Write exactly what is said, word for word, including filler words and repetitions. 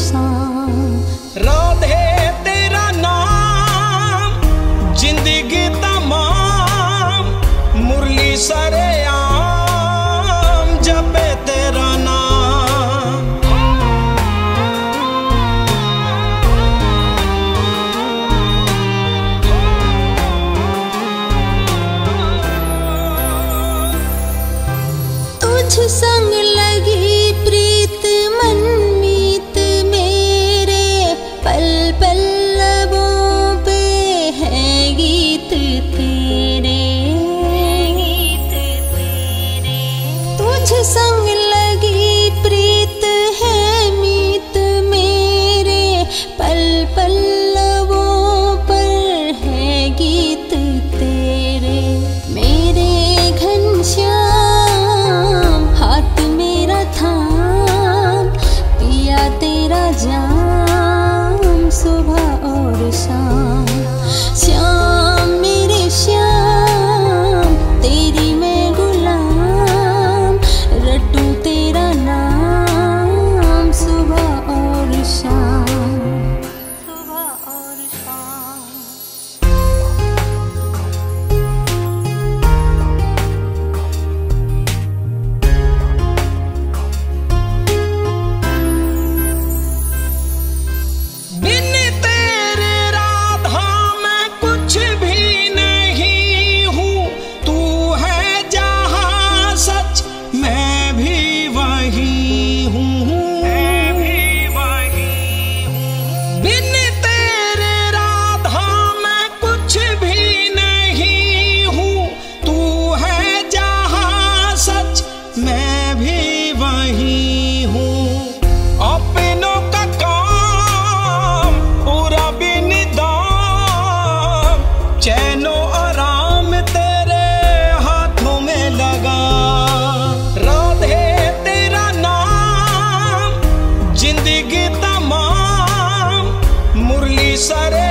शाम। राधे तेरा नाम जिंदगी तमाम, मुरली सरेआम जपे तेरा नाम। तुझ संग लगी प्रीत मनमीत मेरे, पल पल लबों पे है गीत तेरे। तुझ संग लगी प्रीत है मीत मेरे, पल पल लबों पर है गीत तेरे। मेरे घनश्याम हाथ मेरा थाम, पिया तेरा जाम सुबह और शाम। श्याम मेरे श्याम तेरी मैं गुलाम, रटूं तेरा नाम सुबह और शाम, सुबह और शाम। बिन तेरे राधा मैं कुछ भी नहीं हूँ, तू है जहाँ सच मैं भी वही हूँ। बिन तेरे राधा मैं कुछ भी नहीं हूँ, तू है जहाँ सच मैं भी वही हूँ। अपनों का काम पूरा बिन दाम, चैनो आराम तेरे हाथों में लगा। राधे तेरा नाम जिंदगी तमाम, मुरली सरे